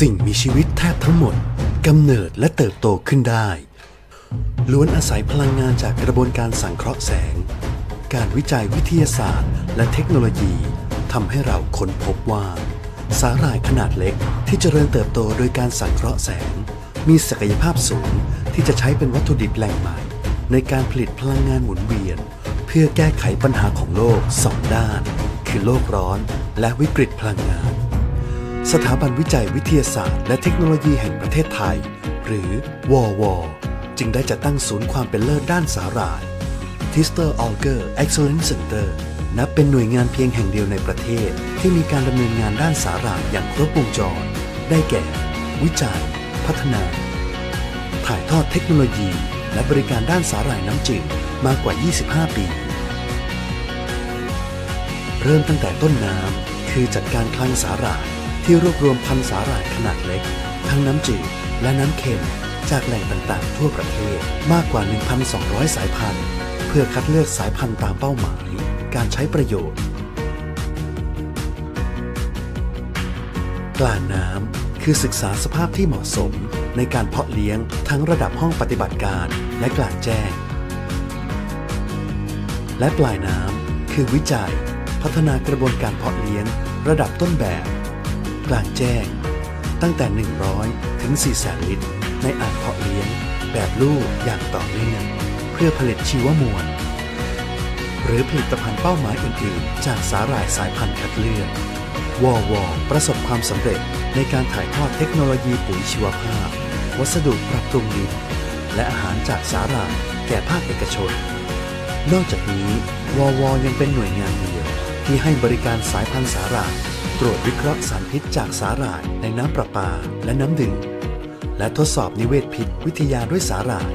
สิ่งมีชีวิตแทบทั้งหมดกำเนิดและเติบโตขึ้นได้ล้วนอาศัยพลังงานจากกระบวนการสังเคราะห์แสงการวิจัยวิทยาศาสตร์และเทคโนโลยีทำให้เราค้นพบว่าสาหร่ายขนาดเล็กที่เจริญเติบโตโดยการสังเคราะห์แสงมีศักยภาพสูงที่จะใช้เป็นวัตถุดิบแหล่งใหม่ในการผลิตพลังงานหมุนเวียนเพื่อแก้ไขปัญหาของโลก2 ด้านคือโลกร้อนและวิกฤตพลังงานสถาบันวิจัยวิทยาศาสตร์และเทคโนโลยีแห่งประเทศไทยหรือวว.จึงได้จัดตั้งศูนย์ความเป็นเลิศด้านสาหร่าย Thistle Alger Excellence Center นับเป็นหน่วยงานเพียงแห่งเดียวในประเทศที่มีการดำเนินงานด้านสาหร่ายอย่างครบวงจรได้แก่ วิจัย พัฒนา ถ่ายทอดเทคโนโลยีและบริการด้านสาหร่ายน้ำจืดมากกว่า 25 ปี เริ่มตั้งแต่ต้นน้ำคือจัดการคลังสาหร่ายที่รวบรวมพันธุ์สาหร่ายขนาดเล็กทั้งน้ำจืดและน้ำเค็มจากแหล่งต่างๆทั่วประเทศมากกว่า 1,200 สายพันธุ์เพื่อคัดเลือกสายพันธุ์ตามเป้าหมายการใช้ประโยชน์กลางน้ำคือศึกษาสภาพที่เหมาะสมในการเพาะเลี้ยงทั้งระดับห้องปฏิบัติการและกลางแจ้งและปลายน้ำคือวิจัยพัฒนากระบวนการเพาะเลี้ยงระดับต้นแบบกลางแจ้งตั้งแต่100 ถึง 400,000 ลิตรในอ่างเพาะเลี้ยงแบบลูกอย่างต่อเนื่องเพื่อผลิตชีวมวลหรือผลิตภัณฑ์เป้าหมายอื่นๆจากสาหร่ายสายพันธุ์คัดเลือกวว.ประสบความสำเร็จในการถ่ายทอดเทคโนโลยีปุ๋ยชีวภาพวัสดุปรับปรุงดินและอาหารจากสาหร่ายแก่ภาคเอกชนนอกจากนี้วว.ยังเป็นหน่วยงานเดียวที่ให้บริการสายพันธุ์สาหร่ายตรวจวิเคราะห์สารพิษจากสาหร่ายในน้ำประปาและน้ำดื่มและทดสอบนิเวศพิษวิทยาด้วยสาหร่าย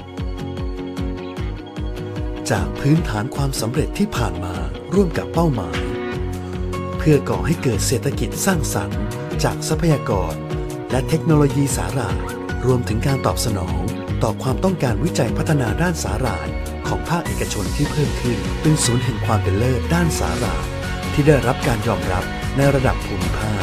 จากพื้นฐานความสำเร็จที่ผ่านมาร่วมกับเป้าหมายเพื่อก่อให้เกิดเศรษฐกิจสร้างสรรค์จากทรัพยากรและเทคโนโลยีสาหร่ายรวมถึงการตอบสนองต่อความต้องการวิจัยพัฒนาด้านสาหร่ายของภาคเอกชนที่เพิ่มขึ้นเป็นศูนย์แห่งความเป็นเลิศด้านสาหร่ายที่ได้รับการยอมรับในระดับภูมิภาค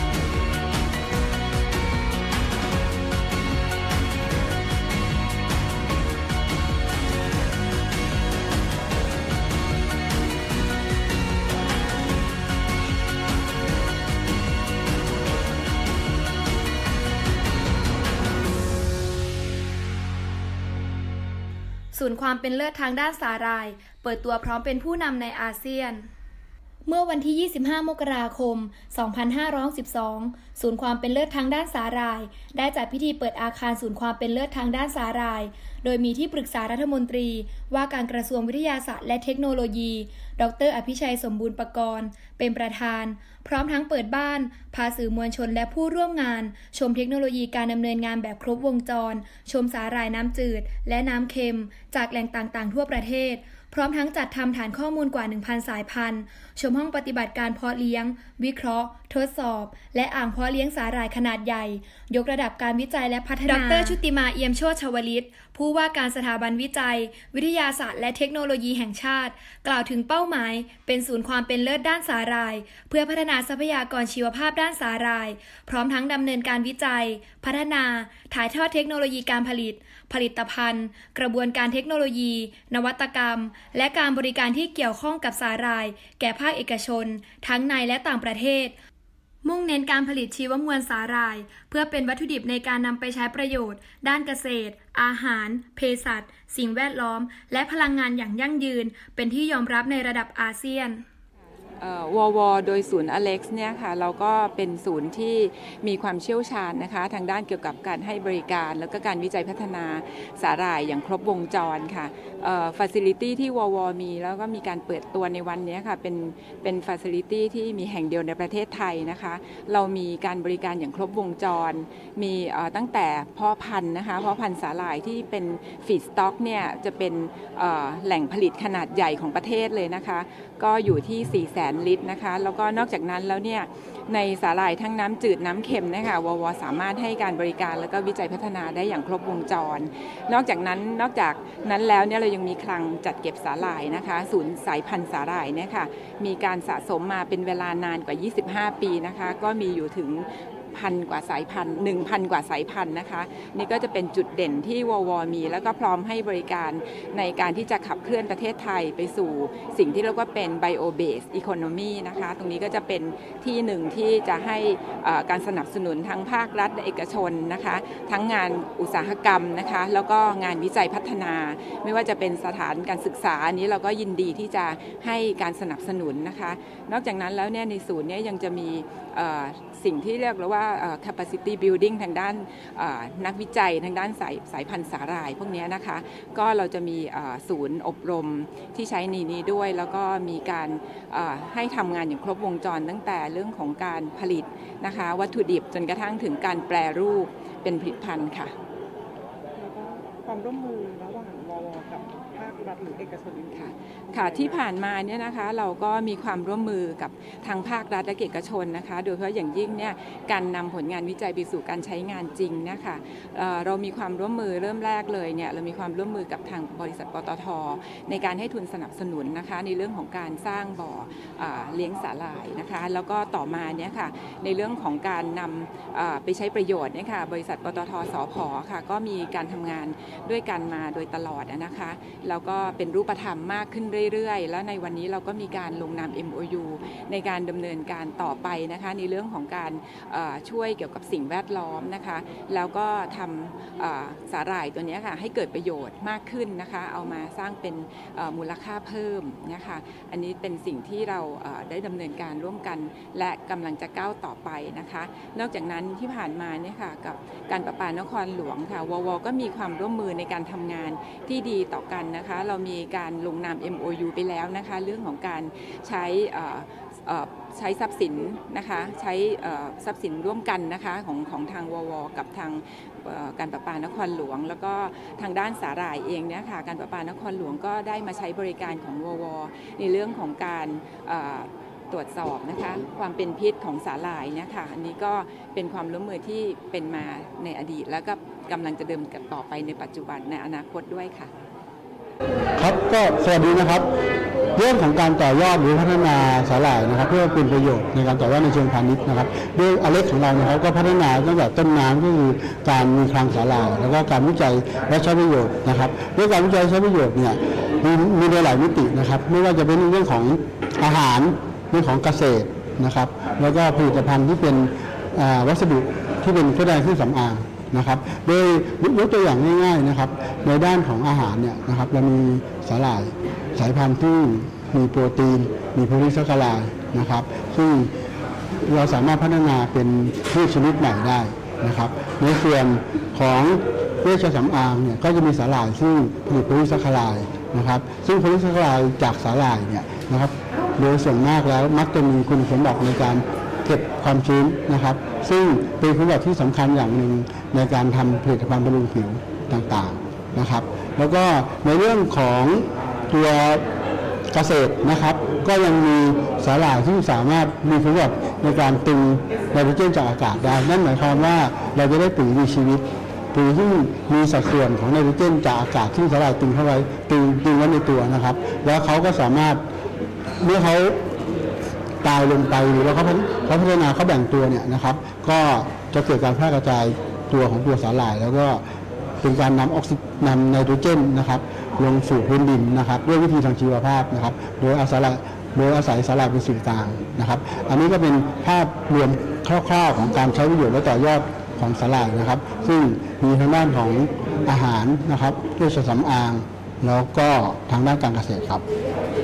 ศูนย์ความเป็นเลิศทางด้านสาหร่ายเปิดตัวพร้อมเป็นผู้นำในอาเซียนเมื่อวันที่ 25 มกราคม 2512 ศูนย์ความเป็นเลิศทางด้านสาหร่ายได้จัดพิธีเปิดอาคารศูนย์ความเป็นเลิศทางด้านสาหร่ายโดยมีที่ปรึกษารัฐมนตรีว่าการกระทรวงวิทยาศาสตร์และเทคโนโลยีดร.อภิชัยสมบูรณ์ปกรณ์เป็นประธานพร้อมทั้งเปิดบ้านพาสื่อมวลชนและผู้ร่วมงานชมเทคโนโลยีการดำเนินงานแบบครบวงจรชมสาหร่ายน้ำจืดและน้ำเค็มจากแหล่งต่างๆทั่วประเทศพร้อมทั้งจัดทำฐานข้อมูลกว่า 1,000 สายพันธุ์ชมห้องปฏิบัติการเพาะเลี้ยงวิเคราะห์ทดสอบและอ่างเพาะเลี้ยงสาหร่ายขนาดใหญ่ยกระดับการวิจัยและพัฒนาดร.ชุติมาเอี่ยมโชติชวลิตผู้ว่าการสถาบันวิจัยวิทยาศาสตร์และเทคโนโลยีแห่งชาติกล่าวถึงเป้าหมายเป็นศูนย์ความเป็นเลิศด้านสาหร่ายเพื่อพัฒนาทรัพยากรชีวภาพด้านสาหร่ายพร้อมทั้งดำเนินการวิจัยพัฒนาถ่ายทอดเทคโนโลยีการผลิตภัณฑ์กระบวนการเทคโนโลยีนวัตกรรมและการบริการที่เกี่ยวข้องกับสาหร่ายแก่ภาคเอกชนทั้งในและต่างประเทศมุ่งเน้นการผลิตชีวมวลสาหร่ายเพื่อเป็นวัตถุดิบในการนำไปใช้ประโยชน์ด้านเกษตรอาหารเภสัชสิ่งแวดล้อมและพลังงานอย่างยั่งยืนเป็นที่ยอมรับในระดับอาเซียนวว.โดยศูนย์อเล็กซ์เนี่ยค่ะเราก็เป็นศูนย์ที่มีความเชี่ยวชาญนะคะทางด้านเกี่ยวกับการให้บริการแล้วก็การวิจัยพัฒนาสาหร่ายอย่างครบวงจรค่ะfacility ที่วว.มีแล้วก็มีการเปิดตัวในวันนี้ค่ะเป็น facility ที่มีแห่งเดียวในประเทศไทยนะคะเรามีการบริการอย่างครบวงจรมีตั้งแต่เพาะพันธุ์นะคะเพาะพันธุ์สาหร่ายที่เป็นฟีดสต็อกเนี่ยจะเป็นแหล่งผลิตขนาดใหญ่ของประเทศเลยนะคะก็อยู่ที่ 400,000 ลิตรนะคะแล้วก็นอกจากนั้นแล้วเนี่ยในสาหร่ายทั้งน้ำจืดน้ำเค็มนะคะวว.สามารถให้การบริการแล้วก็วิจัยพัฒนาได้อย่างครบวงจรนอกจากนั้นแล้วเนี่ยเรายังมีคลังจัดเก็บสาหร่ายนะคะศูนย์สายพันธุ์สาหร่ายเนี่ยค่ะมีการสะสมมาเป็นเวลานานกว่า25 ปีนะคะก็มีอยู่ถึง 1,000 กว่าสายพันธุ์ 1,000 กว่าสายพันธุ์นะคะนี่ก็จะเป็นจุดเด่นที่ววมีแล้วก็พร้อมให้บริการในการที่จะขับเคลื่อนประเทศไทยไปสู่สิ่งที่เรียกว่าเป็น bio based economy นะคะตรงนี้ก็จะเป็นที่หนึ่งที่จะให้การสนับสนุนทั้งภาครัฐและเอกชนนะคะทั้งงานอุตสาหกรรมนะคะแล้วก็งานวิจัยพัฒนาไม่ว่าจะเป็นสถานการศึกษาอันนี้เราก็ยินดีที่จะให้การสนับสนุนนะคะนอกจากนั้นแล้วเนี่ยในศูนย์เนี่ยยังจะมีสิ่งที่เรียกว่า capacity building ทางด้านนักวิจัยทางด้านสายพันธุ์สาหร่ายพวกนี้นะคะก็เราจะมีศูนย์อบรมที่ใช้ในนี้ด้วยแล้วก็มีการให้ทำงานอย่างครบวงจรตั้งแต่เรื่องของการผลิตนะคะวัตถุดิบจนกระทั่งถึงการแปรรูปเป็นผลิตภัณฑ์ค่ะความร่วมมือระหว่างววกับภาครัฐหรือเอกชนค่ะที่ผ่านมาเนี่ยนะคะเราก็มีความร่วมมือกับทางภาครัฐและเอกชนนะคะโดยเฉพาะอย่างยิ่งเนี่ยการนำผลงานวิจัยไปสู่การใช้งานจริงนะคะเรามีความร่วมมือเริ่มแรกเลยเนี่ยเรามีความร่วมมือกับทางบริษัทปตท.ในการให้ทุนสนับสนุนนะคะในเรื่องของการสร้างบ่อเลี้ยงสาหร่ายนะคะแล้วก็ต่อมาเนี่ยค่ะในเรื่องของการนำไปใช้ประโยชน์เนี่ยค่ะบริษัทปตท.สผ.ค่ะก็มีการทำงานด้วยกันมาโดยตลอดนะคะแล้วก็เป็นรูปธรรมมากขึ้นเรื่อยๆแล้วในวันนี้เราก็มีการลงนาม MOU ในการดำเนินการต่อไปนะคะในเรื่องของการช่วยเกี่ยวกับสิ่งแวดล้อมนะคะแล้วก็ทำสาหร่ายตัวนี้ค่ะให้เกิดประโยชน์มากขึ้นนะคะเอามาสร้างเป็นมูลค่าเพิ่มนะคะอันนี้เป็นสิ่งที่เราได้ดำเนินการร่วมกันและกำลังจะก้าวต่อไปนะคะนอกจากนั้นที่ผ่านมาเนี่ยค่ะกับการประปานครหลวงค่ะววก็มีความร่วมมือในการทำงานที่ดีต่อกันนะคะเรามีการลงนาม MOU ไปแล้วนะคะเรื่องของการใช้ทรัพย์สินนะคะใช้ทรัพย์สินร่วมกันนะคะของทางววกับทางการประปานครหลวงแล้วก็ทางด้านสาหร่ายเองเนี่ยค่ะการประปานครหลวงก็ได้มาใช้บริการของววในเรื่องของการตรวจสอบนะคะความเป็นพิษของสาหร่ายเนี่ยค่ะอันนี้ก็เป็นความร่วมมือที่เป็นมาในอดีตแล้วก็กำลังจะเดินต่อไปในปัจจุบันในอนาคตด้วยค่ะครับก็สวัสดีนะครับเรื่องของการต่อยอดหรือพัฒนาสาหร่ายนะครับเพื่อเป็นประโยชน์ในการต่อยอดในเชิงพาณิชย์นะครับด้วยอเล็กของเรานะครับก็พัฒนาตั้งแต่ต้นน้ำก็คือการมีคลังสาหร่ายแล้วก็การวิจัยและใช้ประโยชน์นะครับด้วยการวิจัยใช้ประโยชน์เนี่ยมีหลายมิตินะครับไม่ว่าจะเป็นเรื่องของอาหารเรื่องของเกษตรนะครับแล้วก็ผลิตภัณฑ์ที่เป็นวัสดุที่เป็นเครื่องสำอางนะครับโดยยกตัวอย่างง่ายๆนะครับในด้านของอาหารเนี่ยนะครับเรามีสาหร่ายสายพันธุ์ที่มีโปรตีนมีโพลีแซคคาไรด์นะครับซึ่งเราสามารถพัฒนาเป็นพืชชนิดใหม่ได้นะครับในส่วนของเวชสำอางเนี่ยก็จะมีสาหร่ายซึ่งผลิตโพลีแซคคาไรด์นะครับซึ่งโพลีแซคคาไรด์จากสาหร่ายเนี่ยนะครับโดยส่วนมากแล้วมักจะมีคุณสมบัติในการเก็บความชื้นนะครับซึ่งเป็นคุณสมบัติที่สำคัญอย่างหนึ่งในการทำผลิตภัณฑ์บำรุงผิวต่างๆนะครับแล้วก็ในเรื่องของตัวเกษตรนะครับก็ยังมีสาหร่ายที่สามารถมีคุณสมบัติในการตึงไนโตรเจนจากอากาศได้นั่นหมายความว่าเราจะได้ปุ๋ยมีชีวิตปุ๋ยที่มีสัดส่วนของไนโตรเจนจากอากาศที่สาหร่ายตึงเข้าไว้ตึงไว้ในตัวนะครับแล้วเขาก็สามารถเมื่อเขาตายลงไปหรือว่าเขาพัฒนาเขาแบ่งตัวเนี่ยนะครับก็จะเกิดการแพร่กระจายตัวของตัวสาหร่ายแล้วก็เป็นการนำไนโตรเจนนะครับลงสู่พื้นดินนะครับด้วยวิธีทางชีวภาพนะครับโดยอาศัยสาหร่ายเป็นสื่อกลางนะครับอันนี้ก็เป็นภาพรวมคร่าวๆของการใช้ประโยชน์และต่อยอดของสาหร่ายนะครับซึ่งมีทางด้านของอาหารนะครับด้วยสำอางแล้วก็ทางด้านการเกษตรครับ